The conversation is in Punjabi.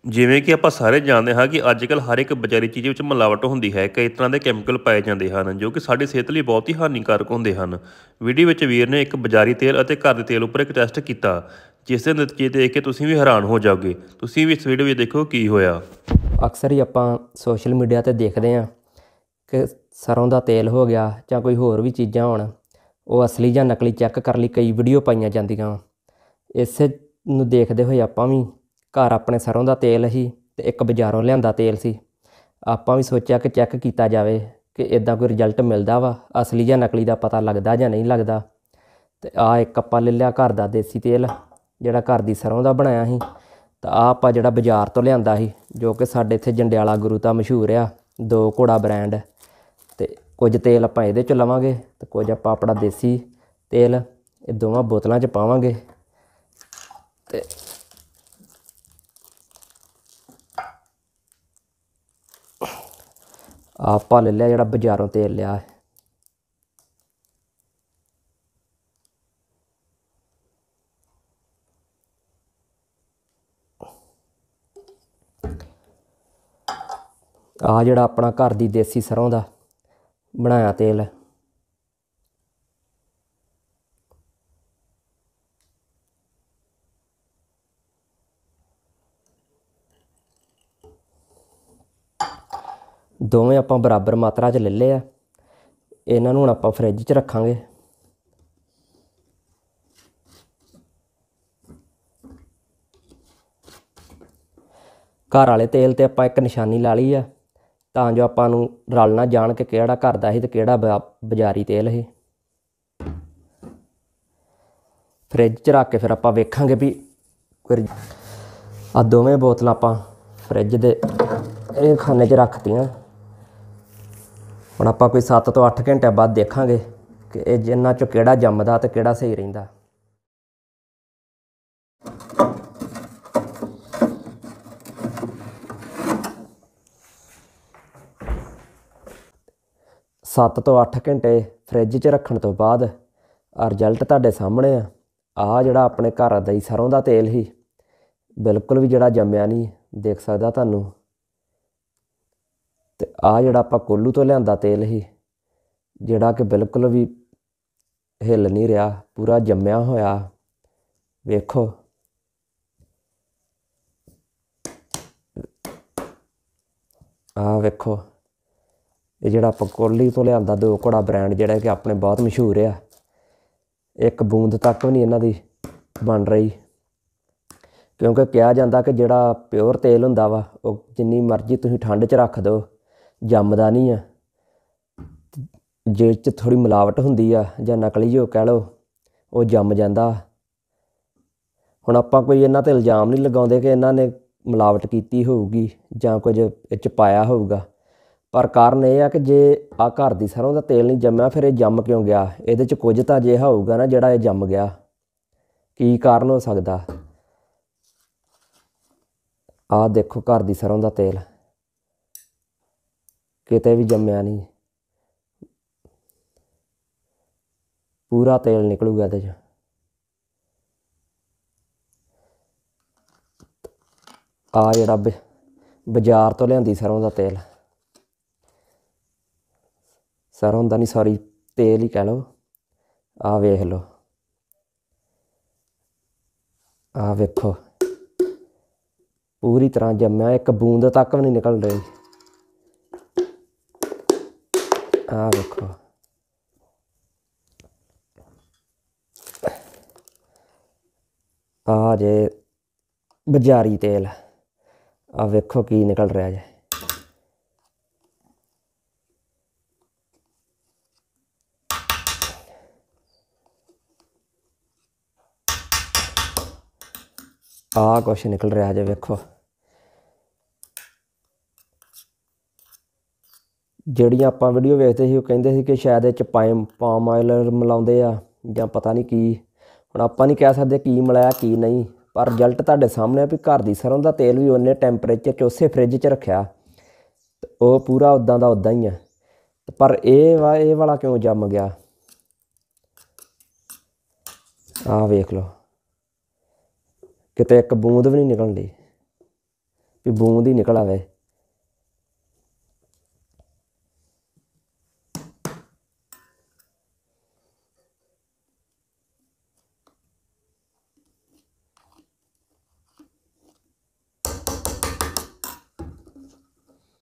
ਜਿਵੇਂ ਕਿ ਆਪਾਂ ਸਾਰੇ ਜਾਣਦੇ ਹਾਂ ਕਿ ਅੱਜ ਕੱਲ੍ਹ ਹਰ ਇੱਕ ਬਜ਼ਾਰੀ ਚੀਜ਼ ਵਿੱਚ ਮਿਲਾਵਟ ਹੁੰਦੀ ਹੈ। ਕਈ ਤਰ੍ਹਾਂ ਦੇ ਕੈਮੀਕਲ ਪਾਏ ਜਾਂਦੇ ਹਨ ਜੋ ਕਿ ਸਾਡੀ ਸਿਹਤ ਲਈ ਬਹੁਤ ਹੀ ਹਾਨੀਕਾਰਕ ਹੁੰਦੇ ਹਨ। ਵੀਡੀਓ ਵਿੱਚ ਵੀਰ ਨੇ ਇੱਕ ਬਜ਼ਾਰੀ ਤੇਲ ਅਤੇ ਘਰ ਦੇ ਤੇਲ ਉੱਪਰ ਇੱਕ ਟੈਸਟ ਕੀਤਾ, ਜਿਸ ਦੇ ਨਤੀਜੇ ਦੇਖ ਕੇ ਤੁਸੀਂ ਵੀ ਹੈਰਾਨ ਹੋ ਜਾਓਗੇ। ਤੁਸੀਂ ਵੀ ਇਸ ਵੀਡੀਓ ਵਿੱਚ ਦੇਖੋ ਕੀ ਹੋਇਆ। ਅਕਸਰ ਹੀ ਆਪਾਂ ਸੋਸ਼ਲ ਮੀਡੀਆ 'ਤੇ ਦੇਖਦੇ ਹਾਂ ਕਿ ਸਰੋਂ ਦਾ ਤੇਲ ਹੋ ਗਿਆ ਜਾਂ ਕੋਈ ਹੋਰ ਵੀ ਚੀਜ਼ਾਂ ਹੋਣ, ਉਹ ਅਸਲੀ ਜਾਂ ਨਕਲੀ ਚੈੱਕ ਕਰਨ ਲਈ ਕਈ ਵੀਡੀਓ ਪਾਈਆਂ ਜਾਂਦੀਆਂ ਵਾ। ਇਸੇ ਨੂੰ ਦੇਖਦੇ ਹੋਏ ਆਪਾਂ ਵੀ ਘਰ ਆਪਣੇ ਸਰੋਂ ਦਾ ਤੇਲ ਸੀ ਅਤੇ ਇੱਕ ਬਾਜ਼ਾਰੋਂ ਲਿਆਂਦਾ ਤੇਲ ਸੀ। ਆਪਾਂ ਵੀ ਸੋਚਿਆ ਕਿ ਚੈੱਕ ਕੀਤਾ ਜਾਵੇ ਕਿ ਇੱਦਾਂ ਕੋਈ ਰਿਜ਼ਲਟ ਮਿਲਦਾ ਵਾ, ਅਸਲੀ ਜਾਂ ਨਕਲੀ ਦਾ ਪਤਾ ਲੱਗਦਾ ਜਾਂ ਨਹੀਂ ਲੱਗਦਾ। ਅਤੇ ਆਹ ਇੱਕ ਆਪਾਂ ਲੈ ਲਿਆ ਘਰ ਦਾ ਦੇਸੀ ਤੇਲ, ਜਿਹੜਾ ਘਰ ਦੀ ਸਰੋਂ ਦਾ ਬਣਾਇਆ ਸੀ। ਤਾਂ ਆਹ ਆਪਾਂ ਜਿਹੜਾ ਬਾਜ਼ਾਰ ਤੋਂ ਲਿਆਂਦਾ ਸੀ, ਜੋ ਕਿ ਸਾਡੇ ਇੱਥੇ ਜੰਡਿਆਲਾ ਗੁਰੂ ਤਾਂ ਮਸ਼ਹੂਰ ਆ, ਦੋ ਘੋੜਾ ਬ੍ਰਾਂਡ। ਅਤੇ ਕੁਝ ਤੇਲ ਆਪਾਂ ਇਹਦੇ 'ਚ ਲਵਾਂਗੇ ਅਤੇ ਕੁਝ ਆਪਾਂ ਆਪਣਾ ਦੇਸੀ ਤੇਲ ਇਹ ਦੋਵਾਂ ਬੋਤਲਾਂ 'ਚ ਪਾਵਾਂਗੇ। ਅਤੇ ਆਪਾਂ ਲੈ ਲਿਆ ਜਿਹੜਾ ਬਾਜ਼ਾਰੋਂ ਤੇਲ ਲਿਆ। ਆਹ ਜਿਹੜਾ ਆਪਣਾ ਘਰ ਦੀ ਦੇਸੀ ਸਰੋਂ ਦਾ ਬਣਾਇਆ ਤੇਲ, ਦੋਵੇਂ ਆਪਾਂ ਬਰਾਬਰ ਮਾਤਰਾ 'ਚ ਲੈ ਲਏ ਆ। ਇਹਨਾਂ ਨੂੰ ਹੁਣ ਆਪਾਂ ਫਰਿੱਜ 'ਚ ਰੱਖਾਂਗੇ। ਘਰ ਵਾਲੇ ਤੇਲ 'ਤੇ ਆਪਾਂ ਇੱਕ ਨਿਸ਼ਾਨੀ ਲਾ ਲਈ ਆ, ਤਾਂ ਜੋ ਆਪਾਂ ਨੂੰ ਰਲ ਨਾ ਜਾਣ ਕਿ ਕਿਹੜਾ ਘਰ ਦਾ ਸੀ ਅਤੇ ਕਿਹੜਾ ਬਜ਼ਾਰੀ ਤੇਲ ਸੀ। ਫਰਿੱਜ 'ਚ ਰੱਖ ਕੇ ਫਿਰ ਆਪਾਂ ਵੇਖਾਂਗੇ ਵੀ ਆਹ ਦੋਵੇਂ ਬੋਤਲਾਂ ਆਪਾਂ ਫਰਿੱਜ ਦੇ ਇਹ ਖਾਨੇ 'ਚ ਰੱਖਤੀਆਂ। ਹੁਣ ਆਪਾਂ ਕੋਈ 7 ਤੋਂ 8 ਘੰਟਿਆਂ ਬਾਅਦ ਦੇਖਾਂਗੇ ਕਿ ਇਹ ਇਹਨਾਂ 'ਚੋਂ ਕਿਹੜਾ ਜੰਮਦਾ ਅਤੇ ਕਿਹੜਾ ਸਹੀ ਰਹਿੰਦਾ। ਸੱਤ ਤੋਂ 8 ਘੰਟੇ ਫਰਿੱਜ 'ਚ ਰੱਖਣ ਤੋਂ ਬਾਅਦ ਆਹ ਰਿਜ਼ਲਟ ਤੁਹਾਡੇ ਸਾਹਮਣੇ ਆ। ਆਹ ਜਿਹੜਾ ਆਪਣੇ ਘਰ ਦਾ ਹੀ ਸਰੋਂ ਦਾ ਤੇਲ ਸੀ, ਬਿਲਕੁਲ ਵੀ ਜਿਹੜਾ ਜੰਮਿਆ ਨਹੀਂ, ਦੇਖ ਸਕਦਾ ਤੁਹਾਨੂੰ। ਅਤੇ ਆਹ ਜਿਹੜਾ ਆਪਾਂ ਕੋਲੂ ਤੋਂ ਲਿਆਂਦਾ ਤੇਲ ਸੀ, ਜਿਹੜਾ ਕਿ ਬਿਲਕੁਲ ਵੀ ਹਿੱਲ ਨਹੀਂ ਰਿਹਾ, ਪੂਰਾ ਜੰਮਿਆ ਹੋਇਆ। ਵੇਖੋ, ਆਹ ਵੇਖੋ, ਇਹ ਜਿਹੜਾ ਆਪਾਂ ਕੋਲੀ ਤੋਂ ਲਿਆਂਦਾ ਦੋ ਘੋੜਾ ਬ੍ਰਾਂਡ, ਜਿਹੜਾ ਕਿ ਆਪਣੇ ਬਹੁਤ ਮਸ਼ਹੂਰ ਆ। ਇੱਕ ਬੂੰਦ ਤੱਕ ਵੀ ਨਹੀਂ ਇਹਨਾਂ ਦੀ ਬਣ ਰਹੀ, ਕਿਉਂਕਿ ਕਿਹਾ ਜਾਂਦਾ ਕਿ ਜਿਹੜਾ ਪਿਓਰ ਤੇਲ ਹੁੰਦਾ ਵਾ ਉਹ ਜਿੰਨੀ ਮਰਜ਼ੀ ਤੁਸੀਂ ਠੰਡ 'ਚ ਰੱਖ ਦਿਓ, ਜੰਮਦਾ ਨਹੀਂ ਆ। ਜਿਸ 'ਚ ਥੋੜ੍ਹੀ ਮਿਲਾਵਟ ਹੁੰਦੀ ਆ ਜਾਂ ਨਕਲੀ ਜੋ ਕਹਿ ਲਓ, ਉਹ ਜੰਮ ਜਾਂਦਾ। ਹੁਣ ਆਪਾਂ ਕੋਈ ਇਹਨਾਂ 'ਤੇ ਇਲਜ਼ਾਮ ਨਹੀਂ ਲਗਾਉਂਦੇ ਕਿ ਇਹਨਾਂ ਨੇ ਮਿਲਾਵਟ ਕੀਤੀ ਹੋਊਗੀ ਜਾਂ ਕੁਝ ਇਹ 'ਚ ਪਾਇਆ ਹੋਊਗਾ, ਪਰ ਕਾਰਨ ਇਹ ਆ ਕਿ ਜੇ ਆਹ ਘਰ ਦੀ ਸਰੋਂ ਦਾ ਤੇਲ ਨਹੀਂ ਜੰਮਿਆ, ਫਿਰ ਇਹ ਜੰਮ ਕਿਉਂ ਗਿਆ? ਇਹਦੇ 'ਚ ਕੁਝ ਤਾਂ ਅਜਿਹਾ ਹੋਊਗਾ ਨਾ ਜਿਹੜਾ ਇਹ ਜੰਮ ਗਿਆ। ਕੀ ਕਾਰਨ ਹੋ ਸਕਦਾ? ਆਹ ਦੇਖੋ, ਘਰ ਦੀ ਸਰੋਂ ਦਾ ਤੇਲ ਕਿਤੇ ਵੀ ਜੰਮਿਆ ਨਹੀਂ, ਪੂਰਾ ਤੇਲ ਨਿਕਲੂਗਾ ਇਹਦੇ 'ਚ। ਆਹ ਜਿਹੜਾ ਬਾਜ਼ਾਰ ਤੋਂ ਲਿਆਂਦੀ ਸਰੋਂ ਦਾ ਤੇਲ, ਸਰੋਂ ਦਾ ਨਹੀਂ ਸੌਰੀ ਤੇਲ ਹੀ ਕਹਿ ਲਓ। ਆਹ ਵੇਖ ਲਓ, ਆਹ ਵੇਖੋ, ਪੂਰੀ ਤਰ੍ਹਾਂ ਜੰਮਿਆ, ਇੱਕ ਬੂੰਦ ਤੱਕ ਵੀ ਨਹੀਂ ਨਿਕਲ ਰਹੀ। ਆਹ ਵੇਖੋ, ਆਹ ਜੇ ਬਜ਼ਾਰੀ ਤੇਲ, ਆਹ ਵੇਖੋ ਕੀ ਨਿਕਲ ਰਿਹਾ ਜੇ। ਆਹ ਕੁਛ ਨਿਕਲ ਰਿਹਾ ਜੇ, ਵੇਖੋ। ਜਿਹੜੀਆਂ ਆਪਾਂ ਵੀਡੀਓ ਵੇਖਦੇ ਸੀ ਉਹ ਕਹਿੰਦੇ ਸੀ ਕਿ ਸ਼ਾਇਦ ਇਹ 'ਚ ਪਾਮ ਆਇਲ ਮਿਲਾਉਂਦੇ ਆ ਜਾਂ ਪਤਾ ਨਹੀਂ ਕੀ। ਹੁਣ ਆਪਾਂ ਨਹੀਂ ਕਹਿ ਸਕਦੇ ਕੀ ਮਿਲਾਇਆ ਕੀ ਨਹੀਂ, ਪਰ ਰਿਜ਼ਲਟ ਤੁਹਾਡੇ ਸਾਹਮਣੇ ਆ ਵੀ ਘਰ ਦੀ ਸਰੋਂ ਦਾ ਤੇਲ ਵੀ ਉਨੇ ਟੈਂਪਰੇਚਰ 'ਚ ਉਸੇ ਫਰਿੱਜ 'ਚ ਰੱਖਿਆ, ਉਹ ਪੂਰਾ ਉੱਦਾਂ ਦਾ ਉੱਦਾਂ ਹੀ ਆ। ਪਰ ਇਹ ਵਾਲਾ ਕਿਉਂ ਜੰਮ ਗਿਆ? ਆਹ ਵੇਖ ਲਓ, ਕਿਤੇ ਇੱਕ ਬੂੰਦ ਵੀ ਨਹੀਂ ਨਿਕਲਣ ਡਈ ਵੀ ਬੂੰਦ ਹੀ ਨਿਕਲ ਆਵੇ।